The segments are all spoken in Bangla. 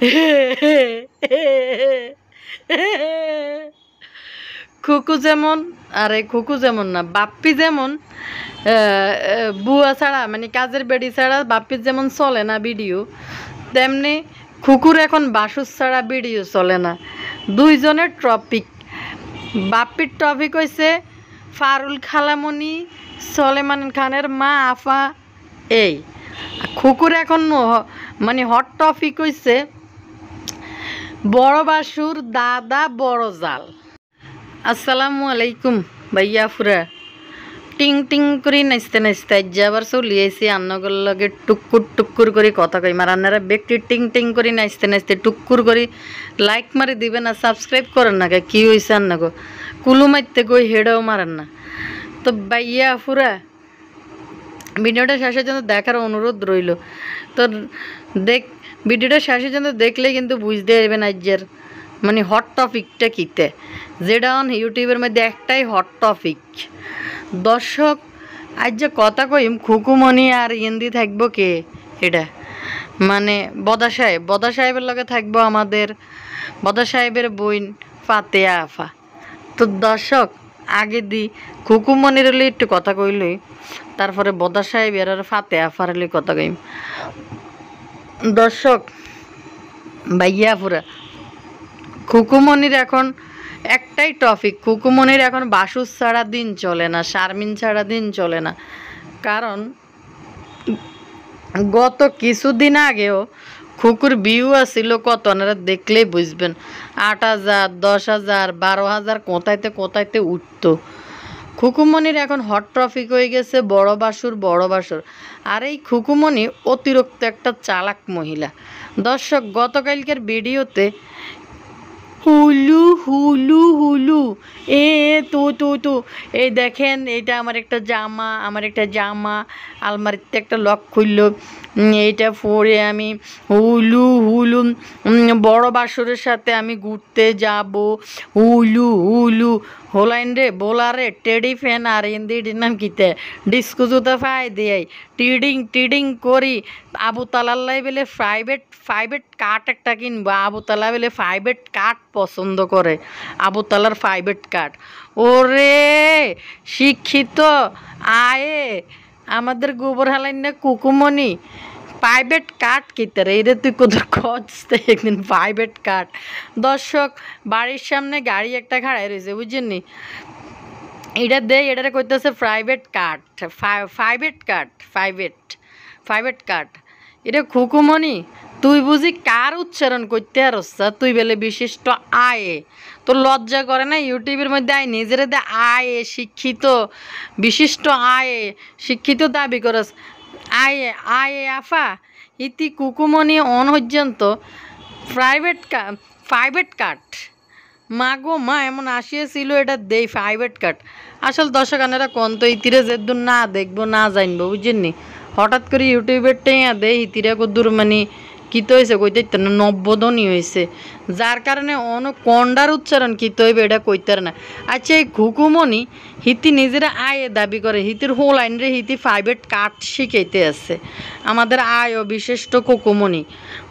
খুকু যেমন, আরে খুকু যেমন না, বাপ্পি যেমন বুয়া ছাড়া মানে কাজের বেড়ি ছাড়া বাপ্পির যেমন চলে না ভিডিও, তেমনি খুকুর এখন বাসুর ছাড়া ভিডিও চলে না। দুইজনের টপিক, বাপ্পির টপিক হয়েছে ফারুল খালামণি, সলেমান খানের মা আফা। এই খুকুর এখন মানে হট টপিক হয়েছে বড় বাসুর দাদা বড় জাল। আসসালামু আলাইকুম ভাইয়া ফুরা। টিং টিং করে নাচতে নাচতে আবার চলি আইসি আন্নগর লগে টুকুর টুকুর করে কথা কই মার আন্নারা ব্যক্তি টিং টিং করে নাচতে নাচতে টুকুর করে লাইক মারি দিবেন না, সাবস্ক্রাইব করেন না। কি হয়েছে আন্নাগো কুলু মারতে কই হেডেও মারেন না। তো ভাইয়া ফুরা ভিডিওটা শেষের জন্য দেখার অনুরোধ রইল। তো ভিডিওটা শেষের জন্য দেখলে কিন্তু বুঝতে পারবেন আজকের মানে হট টপিকটা কিতে, যেটা ইউটিউবের মধ্যে একটাই হট টপিক। দর্শক আজ যে কথা কইম খুকুমণি আর ইন্দি থাকবো কে, এটা মানে বদা সাহেবের লগে থাকবো আমাদের বদা সাহেবের বোন ফাতেয়া আফা। তো দর্শক আগে দি খুকুমণির হলে একটু কথা কইলই, তারপরে বদা সাহেবের আর ফাতেয়া আফার হলে কথা কইম। দর্শক ভাইয়া পুরা খুকুমণির এখন একটাই টপিক, খুকুমণির এখন বাসুর ছাড়া দিন চলে না, শারমিন ছাড়া দিন চলে না। কারণ গত কিছুদিন আগেও খুকুর ভিউ আসছিল কত, আপনারা দেখলেই বুঝবেন 8,000, 10,000, 12,000 কোথাইতে উঠতো। খুকুমণির এখন হট টপিক হয়ে গেছে বড় বাসুর। আর এই খুকুমণি অতিরিক্ত একটা চালাক মহিলা। দর্শক গতকালকের ভিডিওতে হুলু হুলু হুলু এ তো এই দেখেন এটা আমার একটা জামা আলমারিতে একটা লক খুললো, এইটা পরে আমি হুলু বড় বাসুরের সাথে আমি ঘুরতে যাব। হুলু হোলাইন রে বোলারে টেডি ফ্যান আর ইন্দির নাম কিতে ডিস্কো জুতা ফাই দিয়ে টিডিং করি আবু তালাল্লাই বেলে প্রাইভেট কাট একটা কিনবো। আবু তালা বেলে প্রাইভেট কাট পছন্দ করে, আবু তালার প্রাইভেট কাট। ওরে শিক্ষিত আয়ে আমাদের গোবর হালাইন না কুকুমণি প্রাইভেট কাট কিতে রে, এরে তুই কোথাও খুঁজতে একদিন প্রাইভেট কাট। দর্শক বাড়ির সামনে গাড়ি একটা খাড়াই রয়েছে বুঝছেন নি, এটা দেয় এটারে কইতেছে প্রাইভেট কাট। এটা খুকুমণি তুই বুঝি কার উচ্চারণ করতে আরসা, তুই বেলে বিশিষ্ট আয়ে, তোর লজ্জা করে না ইউটিউবের মধ্যে আয় নিজের দে আয়ে শিক্ষিত বিশিষ্ট আয়ে শিক্ষিত দাবি করস আয়ে আফা। ইতি কুকুমণি পর্যন্ত প্রাইভেট কাট মা গো মা এমন আসিয়েছিল এটা দেই প্রাইভেট কাট। আসল দর্শক আনারা কোন তো ইতিরে যেদূর না দেখবো না জানবো বুঝছেননি, হঠাৎ করে ইউটিউবের টেঁয়া দেয় ইতিরা কদ্দুর মানে কিতো হয়েছে কইতে না নব্বদনই হয়েছে, যার কারণে কন্ডার উচ্চারণ কিতো হইবে এটা কইতার না। আচ্ছা এই খুকুমণি হিতি নিজেরা আয়ে দাবি করে, হিতির হোল আইন রে হিতি প্রাইভেট কাট শিখাইতে আছে আমাদের আয় বিশিষ্ট খুকুমণি।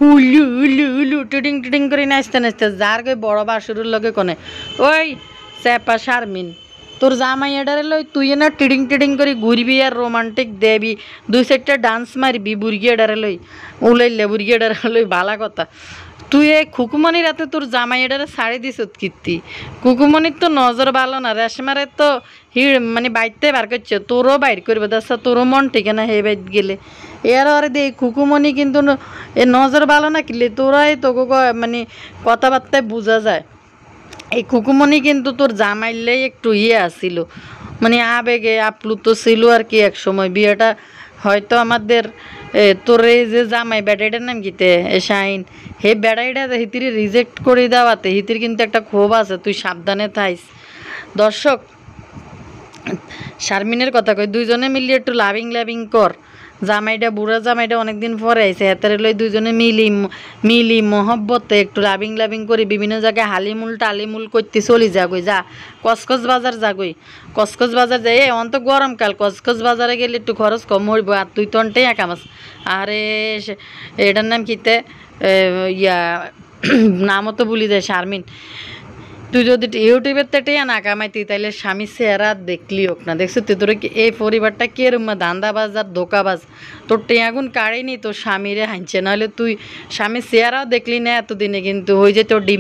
উলু টিডিং করে নাচতে যার গে বড় বাসুরের লগে কনে ওই চেপা শারমিন তোর জামাই এডারে লই তুই না টিডিং করে ঘুরবি আর রোমান্টিক দেবি, 2-4টা ডান্স মারবি বুড়গি এডারে লই উলাইলে বুড়গি এডারে লই ভালা কথা। তুই এই খুকুমণির রাতে তোর জামাই এডারে ছাড়ি দিস কীর্তি, খুকুমণির তো নজর ভালো না, রেশমারে তো মানে বাইতে বার করছে, তোরও বাইর করবে দাসা, তোরও মন ঠিকে না হে বাইত গেলে এর আরে দে খুকুমণি কিন্তু এ নজর ভালো না কিলে তোরাই তোকে মানে কথাবার্তায় বোঝা যায়। এই খুকুমণি কিন্তু তোর জামাইলেই একটু আসিল মানে আবেগে আপ্লুত ছিল আর কি এক সময়। বিয়েটা হয়তো আমাদের তোর এই যে জামাই বেটাইটার নাম কিতে শাইন, হে বেটাইটা হিতির রিজেক্ট করে দেওয়াতে হিতির কিন্তু একটা ক্ষোভ আছে, তুই সাবধানে থাইস। দর্শক শারমিনের কথা কই দুইজনে মিলিয়ে একটু লাভিং কর। জামাইটা বুড়া জামাইটা অনেকদিন পরে আইসে হাতের লই দুইজনে মিলি মহব্বতে একটু লাভিং করে বিভিন্ন জায়গায় টালিমুল করতে চলি যাগই যা কসকস বাজার যাই অন্ত গরমকাল কসকস বাজারে গেলে একটু খরচ কম হইব আর তুই তনটাই একামাস। আরে এটার নাম কিতে ইয়া নামও তো ভুলি যায়, শারমিন। তুই যদি ইউটিউবের টেয়া না কামাইতি তাইলে স্বামী চেহারা দেখলি হোক না, দেখছো তুই তোর এই পরিবারটা কে রুমা ধান্দাবাজ আর ধোকাবাজ, তোর টেয়াগুন কাড়েনি তোর স্বামীরে হাঁচছে, নাহলে তুই স্বামীর চেহারাও দেখলি না এতদিনে, কিন্তু ওই যে তোর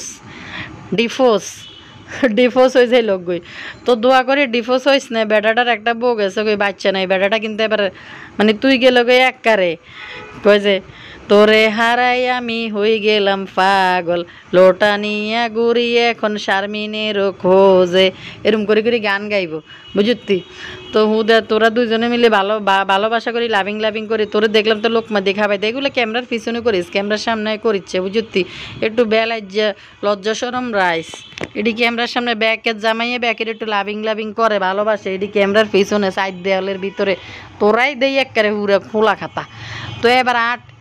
ডিফোর্স ডিফোর্স হয়েছে লোক গই। তো দোয়া করে ডিফোর্স হয়েছ না, বেটাটার একটা বউ গেছে গই, বাচ্চা নাই, বেটাটা কিন্তু এবার মানে তুই গেল গই এক কারে কই যে তোরে হারাই আমি হয়ে গেলাম পাগল, লোটা নিয়া ঘুরি এখন শারমিনের খোঁজে, এরম করে করে গান গাইব বুঝতি। তো হুদা তোরা দুজনে মিলে ভালোবাসা করি, লাভিং করি, তোরে দেখলাম তো লোকমা দেখাবাই, এগুলো ক্যামেরার পিছনে করিস, ক্যামেরার সামনে করিচ্ছে বুঝতি। একটু বেলাজ্জা লজ্জা সরম রাইস, এটি ক্যামেরার সামনে ব্যাকের জামাইয়ে ব্যাকের একটু লাভিং করে ভালোবাসে, এটি ক্যামেরার পিছনে সাইড দেওয়ালের ভিতরে তোরাই দেই একবারে পুরা খোলা খাতা। তো এবার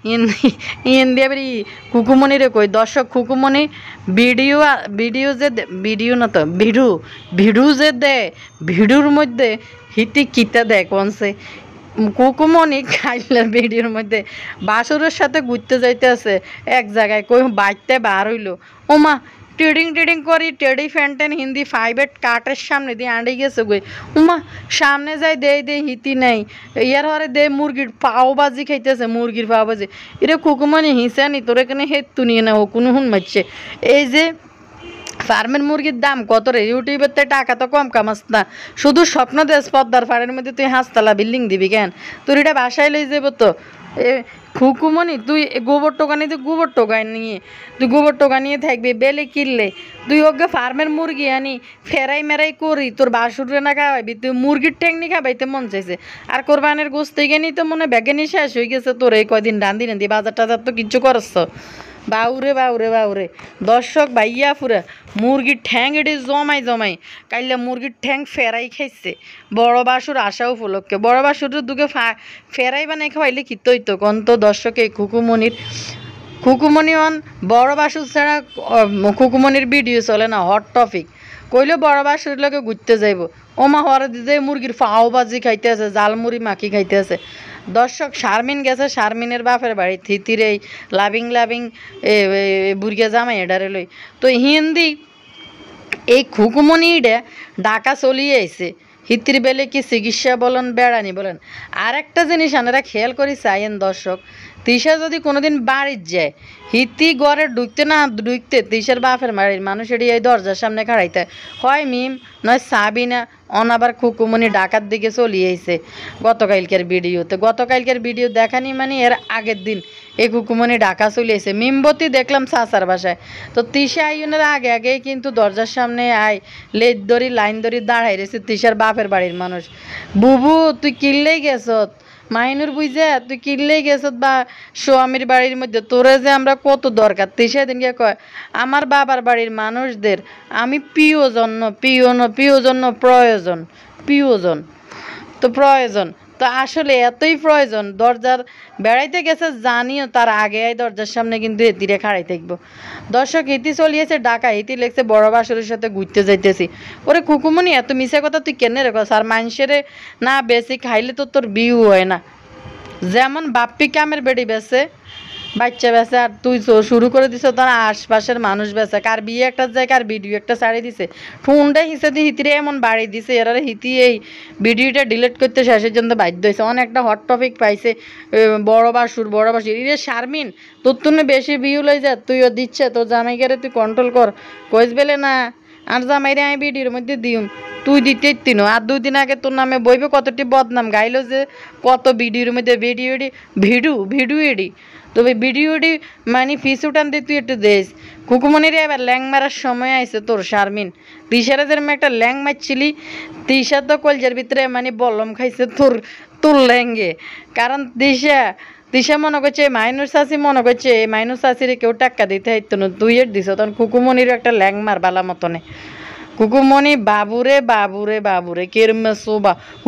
ইন দিয়ে এবার খুকুমণিরে কই, দর্শক খুকুমণি ভিডিও যে ভিডিও না তো ভিডিও যে দে, ভিডিওর মধ্যে হিতি কিতা দেয় কনসে কুকুমনি খাইলার ভিডিওর মধ্যে বাসুরের সাথে ঘুরতে যাইতে আছে এক জায়গায়, কই বাইতে বার হইলো, ওমা ট্রেডিং করি টেডি ফ্যান্টেন হিন্দি 5 কাটের সামনে দিয়ে আঁড়ে গেছে গই, উমা সামনে যাই দে হিতি নাই, ইয়ার হরে দে মুরগির পাওবাজি খাইতেছে, মুরগির পাওবাজি, এটা কুকুমনি হিসানি তোর এখানে হেতু নিয়ে না ও কোনো হুন মারছে। এই যে ফার্মের মুরগির দাম কত রে, ইউটিউবের তো টাকা তো কম কামাস না, শুধু স্বপ্ন দেশ পদ্মার ফাড়ের মধ্যে তুই হাঁসতলা বিল্ডিং দিবি কেন, তোর এটা বাসায় লই যাব তো। এ খুকুমনি তুই গোবর টোকা নিয়ে, তুই গোবর টোকা নিয়ে থাকবি, বেলে কিনলে তুই ওকে ফার্মের মুরগি আনি ফেরাই মেরাই করি, তোর বাসুরে না খাওয়াবি, তুই মুরগির ঠ্যাংনি খাবাইতে মন চাইছে, আর কোরবানের গোস্ত গেনি তো মনে ব্যাগেনি শেষ হয়ে গেছে তোর এই কয়দিন রান্ধি বাজার টাজার তো কিচ্ছু করছ। বাউরে দর্শক ভাইয়া ফুরা মুরগির ঠ্যাং এটি জমাই কাইলে মুরগির ঠ্যাং ফেরাই খাইছে বড় বাসুর আসা উপলক্ষে, বড় বাসুরের দুকে ফেরাই বানাই খাওয়াইলে কি তৈত কন তো দর্শক। এই খুকুমণি অন বড় বাসুর ছাড়া খুকুমণির ভিডিও চলে না, হট টপিক কইলে বড় বাসুর লোকে ঘুরতে যাইব, ওমা হরে দিতে মুরগির ফাও বাজি খাইতে আছে, জালমুড়ি মাখি খাইতে আছে। দর্শক শারমিন গেছে শারমিনের বাপের বাড়ি থিতির এই লাভিং বুর্গা জামাই এডারে লই, তো হিন্দি এই খুকুমণিটা ঢাকা চলিয়ে আইছে, হিতির বেলে কি চিকিৎসা বলেন বেড়ানি বলেন। আর একটা জিনিস আনারা খেয়াল করি চাইয়েন দর্শক, তিশা যদি কোনোদিন বাড়ির যায়, হিতি ঘরে ঢুকতে তিশার বাপের বাড়ির মানুষ এটি এই দরজার সামনে খাড়াইতে হয় মিম নয় সাবিনা অনাবার খুকুমণি ডাকার দিকে চলিয়ে আইছে। গতকালকের ভিডিও দেখানি মানে এর আগের দিন এই খুকুমণি ঢাকা চলিয়েছে, মিমবতী দেখলাম চাচার বাসায়। তো তিশা আইনের আগেই কিন্তু দরজার সামনে লাইন ধরি দাঁড়াই রয়েছে তিশার বাপের বাড়ির মানুষ। বুবু তুই কিনলেই গেছত, মাইনুর বুঝে তুই কিনলেই গেছত বা স্বামীর বাড়ির মধ্যে, তোরে যে আমরা কত দরকার। তিশা দিনকে কয় আমার বাবার বাড়ির মানুষদের আমি প্রয়োজন তো আসলে এতই প্রয়োজন, দরজার বেড়াইতে গেছে জানিও তার আগে দরজার সামনে কিন্তু এতিরে খাড়াই থাকবো। দর্শক ইতি চলিয়েছে ঢাকা, ইতি লেগছে বড় বাসুরের সাথে ঘুরতে যাইতেছি। ওরে খুকুমনি এত মিশা কথা তুই কেন রেখো, আর মানুষেরে না বেশি খাইলে তো তোর বিউ হয় না, যেমন বাপ্পি কামের বেড়ি বেছে বাচ্চা বেছে, আর তুই শুরু করে দিছ তার আশপাশের মানুষ বেছে, কার বিয়ে একটা যায় কার ভিডিও একটা ছাড়ি দিছে, ফোনটা হিসেবে হিতিরে এমন বাড়ি দিছে, এরা হিতি এই ভিডিওটা ডিলিট করতে শেষের জন্য বাধ্য হয়েছে। অনেকটা হট টপিক পাইছে বড় বাসুর ইরে শারমিন তোর তুই বেশি ভিউ লই যা, তুইও দিচ্ছে তোর জামাইকারে তুই কন্ট্রোল কর, কইস বেলে না আর জামাইরে আমি ভিডিওর মধ্যে দিউম, তুই দিতে তিনো আর 2 দিন আগে তোর নামে বইবে কতটি বদনাম গাইলো যে কত ভিডিওর মধ্যে ভিডিও এডি, তবে ভিডিওটি মানে ফিস উঠান দিয়ে তুই একটু দেশ। খুকুমনিরে এবার ল্যাং মারার সময় আইছে তোর শারমিন, তিশারে যেরকম একটা ল্যাং মারছিলি, তিশা তো কলজের ভিতরে মানে বলম খাইছে তোর ল্যাঙ্গে, কারণ তিশা মনে করছে মাইনুর চাষি মনে করছে মাইনুর চাষিরে কেউ টাক্কা দিতে হইতো না, তুই এর দিছ তখন খুকুমনির একটা ল্যাং মার বালা মতনে। খুকুমনি বাবুরে কেরমে সোবা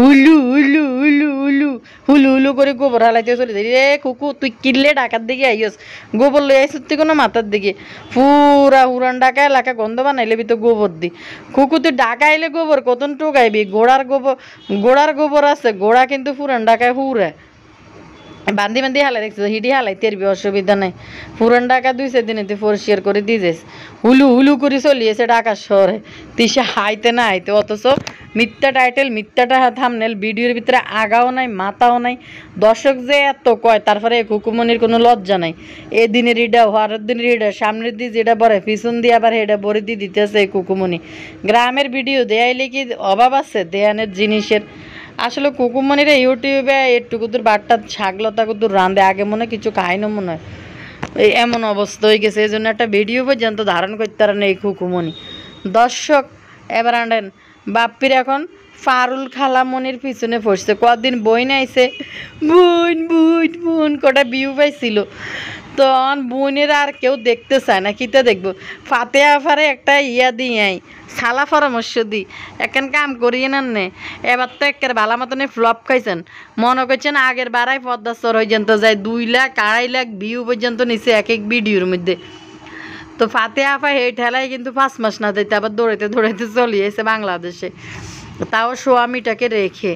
হুলু করে গোবর হালাইতে চলে যাই রে খুকু, তুই কিনলে ঢাকার দিকে আইস, গোবর লই আইস তুই কোনো মাথার দিকে পুরা উড়ান ঢাকা এলাকা গন্ধ বানাইলে তো গোবর দি। খুকু তুই ঢাকা আইলে গোবর কতন টোকাইবি, গোড়ার গোবর আছে, গোড়া কিন্তু পুরান ঢাকায় হুরে বান্ধি বান্ধি হালাই দেখছো হিডি হালাই তেরবি অসুবিধা নাই পুরান ঢাকা 2-4 দিনেতে পরিষ্কার করে দিয়েছে হুলু হুলু করে চলিয়েছে ঢাকা শহরে তিসে হাইতে না হাইতে অথচ মিথ্যা টাইটেল মিথ্যাটা থামনেল ভিডিওর ভিতরে আগাও নাই মাথাও নাই দর্শক যে এত কয় তারপরে কুকুমনির কোনো লজ্জা নাই এদিনের ইডা হওয়ার দিনের ইডা সামনের দিয়ে যেটা বরে পিছন দিয়ে আবার হেডা বরে দিয়ে দিতেছে এই কুকুমনি গ্রামের ভিডিও দেয়াইলে কি অভাব আছে দেয়ানের জিনিসের আসলে কুকুমনিরা ইউটিউবে একটুকু দূর বাট্টা ছাগলতা কুদুর রাঁধে আগে মনে কিছু খায় না মনে হয় এই এমন অবস্থা হয়ে গেছে এই জন্য একটা ভিডিও পর্যন্ত ধারণ করতে পারে না এই কুকুমনি দর্শক এবার আনেন বাপ্পির এখন ফারুল খালামনির পিছনে পড়ছে কদিন বই নাইছে বোন বোন বোন কটা ভিউ পাইছিল তো বোনের আর কেউ দেখতে চায় না কিতে দেখবো ফাতে আফারে একটা ইয়া দিয়ে সালা পরামর্শ দিই এখন কাম করিয়ে নেন নে এবার তো একের ভালো মতনে ফ্লপ খাইছেন মনে করছেন আগের বারাই পদ্মাস্তর পর্যন্ত যায় 2 লাখ 2.5 লাখ ভিউ পর্যন্ত নিচে এক এক ভিডিওর মধ্যে তো ফাতে আফা এই ঠেলায় কিন্তু 5 মাস না দিতে আবার দৌড়াইতে দৌড়াইতে চলিয়েছে বাংলাদেশে তাও স্বামীটাকে রেখে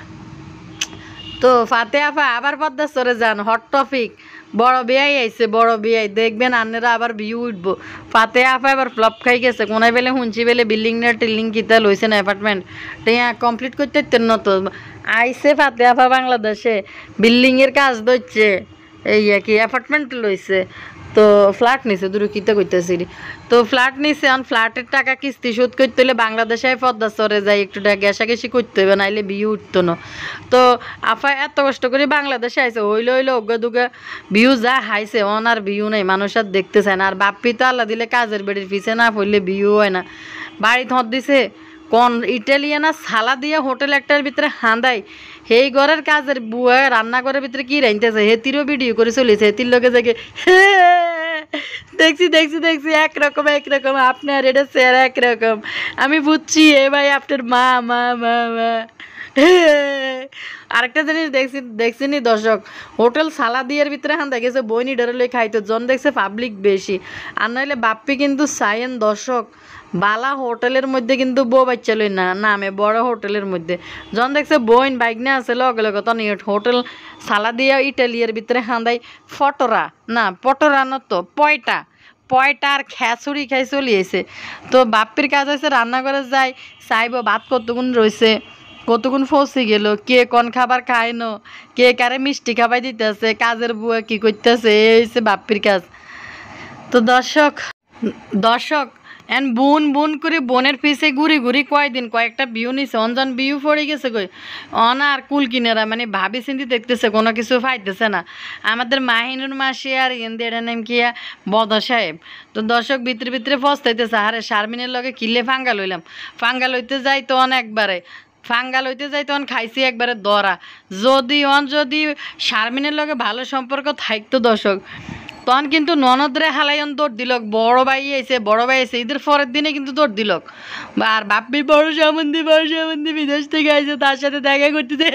তো ফাতে আফা আবার পদ্মাস্তরে যান হট টপিক বড় বিয়াই আইছে বড় বিয়াই দেখবেন আন্নেরা আবার ভিউ উঠবো ফাতে আফা এবার ফ্লপ খাই গেছে কোনায় বেলে শুনছি বেলে বিল্ডিং না টিল্ডিং কিতা লইছে না অ্যাপার্টমেন্ট টিয়া কমপ্লিট করতে না তো আইসে ফাতে আফা বাংলাদেশে বিল্ডিংয়ের কাজ ধরছে এই কি অ্যাপার্টমেন্ট লইছে তো ফ্ল্যাট নিছে দূরে কিতা করতেছি তো ফ্ল্যাট নিছে এখন ফ্ল্যাটের টাকা কিস্তি শোধ করতে হলে বাংলাদেশে পদ্মাস্তরে যাই একটু ঘেঁষাঘেঁষি করতে হবে নাইলে ভিউ উঠতো না তো আফা এত কষ্ট করে বাংলাদেশে আইসে হইলে হইলে অজ্ঞা দুগা ভিউ যা হাইছে অন আর ভিউ নেই মানুষ আর দেখতে চায় না আর বাপ্পি তো আল্লাহ দিলে কাজের বেড়ির পিছে না পড়লে ভিউ হয় না বাড়ি থর দিছে কোন ইটালিয়ানা সালা দিয়ে হোটেল একটার ভিতরে হাঁদাই সেই ঘরের কাজের বুয়া রান্নাঘরের ভিতরে কি রাইনতেছে হেতিরও ভিডিও করে চলেছে হেতির লোকে দেখে দেখছি দেখছি দেখছি একরকম আপনার এটা চেহারা একরকম আমি বুঝছি এ ভাই আপনার মা মা মা মা আরেকটা জিনিস দেখছি নি দর্শক হোটেল সালা দিয়ের ভিতরে হান দেখেছে বইনি ডরে খাইতো জন দেখছে পাবলিক বেশি আর নইলে বাপ্পি কিন্তু সাইন দর্শক বালা হোটেলের মধ্যে কিন্তু বউ বাচ্চা লই না নামে বড় হোটেলের মধ্যে জন দেখছে বইন বাইক না আছে লগে লগে তখন হোটেল সালা দিয়া ইটালিয়ার ভিতরে হাঁদাই ফটরা না পটরা না তো পয়টা আর খ্যাচুড়ি খাই চলিয়েছে তো বাপ্পির কাজ হয়েছে রান্না করে যায় চাইব ভাত কতক্ষণ রয়েছে কতক্ষণ ফসি গেল কে কোন খাবার খায় না কে কারে মিষ্টি খাবাই দিতেছে কাজের বুয়া কি করতেছে এই হচ্ছে বাপ্পির কাজ তো দর্শক এন বোন করে বোনের পিছে ঘুরি কয়েকটা বিউ নিছে অনজন বিউ পড়ে গেছে কই অন আর কুল কিনেরা মানে ভাবি চিন্তি দেখতেছে কোনো কিছু পাইতেছে না আমাদের মাহিনুর মাসি আর ইন্দি এটা নাম কি বদা সাহেব তো দর্শক ভিতরে ফস্তাইতেছে আরে শারমিনের লগে কিলে ফাঙ্গা লইতে যাই তো অনেকবারে ফাঙ্গাল হইতে যাই তখন খাইছি একবারে দরা যদি শারমিনের লগে ভালো সম্পর্ক থাকতো দর্শক তখন কিন্তু ননদরে হালাইন দৌড় দিলক বড় ভাই আইছে ঈদের পরের দিনে কিন্তু দৌড় দিলক আর বাপ্পির বড় সম্বন্ধী বিদেশ থেকে আইছে তার সাথে দেখা করতেছে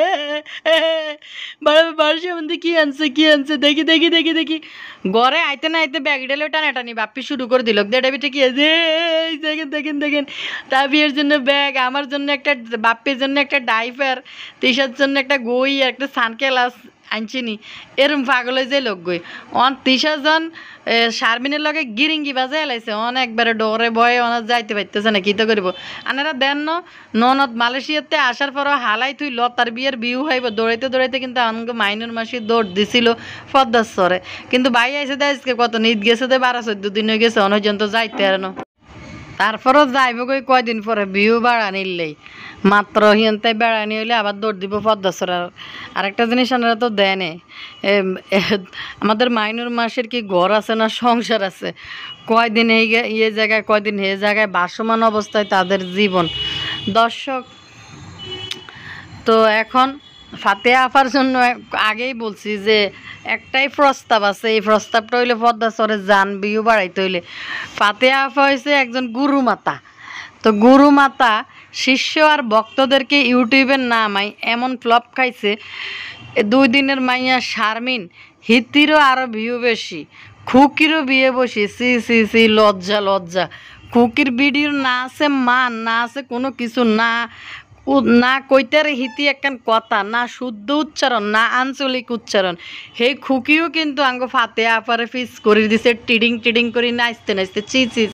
বড় সম্বন্ধী কি আনছে দেখি ঘরে আইতে না আইতে ব্যাগ ডেলে টানাটানি বাপ্পি শুরু করে দিলক দেড়া বিটে কি আছে দেখেন তা বিয়ের জন্য ব্যাগ আমার জন্য একটা বাপ্পির জন্য একটা ডাইপার তিশার জন্য একটা গই একটা সানগ্লাস আনছিনি এরম পাগল হয়ে যায় লোক গই অন 30 জন শারমিনের লগে গিরিঙ্গি বাজে এলাইছে অন একবারে ডরে ভয়ে অনার যাইতে পারতেছে না কি তো করবো আনারা দেন ননদ মালয়েশিয়াতে আসার পরও হালাই তুই তার বিয়ের বিউ হইব দৌড়াইতে কিন্তু আমাকে মাইনুর মাসি দৌড় দিছিল পদ্মাস্তরে কিন্তু ভাই আইসে দেয় আজকে কত নিত গেছে 12-14 দিন হয়ে গেছে অনজন্ত যাইতে আর তারপরও যাইব কই কয়দিন পরে বিউ বাড়া নিলেই মাত্র হিয়ন্তাই বেড়ানি হইলে আবার দৌড় দিব পদ্মাসর আরেকটা জিনিস আপনারা তো দেনে আমাদের মাইনুর মাসের কি ঘর আছে না সংসার আছে কয়দিন এই জায়গায় কয়দিন এই জায়গায় বাসমান অবস্থায় তাদের জীবন দর্শক তো এখন ফাতে আফার জন্য আগেই বলছি যে একটাই প্রস্তাব আছে এই প্রস্তাবটা হইলে পদ্মাসরে যান বিউ বাড়াইতে হইলে ফাতে আফা হয়েছে একজন গুরুমাতা তো গুরুমাতা শিষ্য আর ভক্তদেরকে ইউটিউবের নামাই এমন ফ্লপ খাইছে 2 দিনের মাইয়া শারমিন হিতিরও আরও ভিউ বেশি খুকিরও বিয়ে বসি সি লজ্জা খুকির ভিডিও না আছে মান না আছে কোনো কিছু না না কইতার হিতি একখান কথা না শুদ্ধ উচ্চারণ না আঞ্চলিক উচ্চারণ হে খুকিও কিন্তু আঙ্গ ফাতে আপারে ফিস করে দিছে টিডিং টিডিং করে নাচতে নাচতে চি চি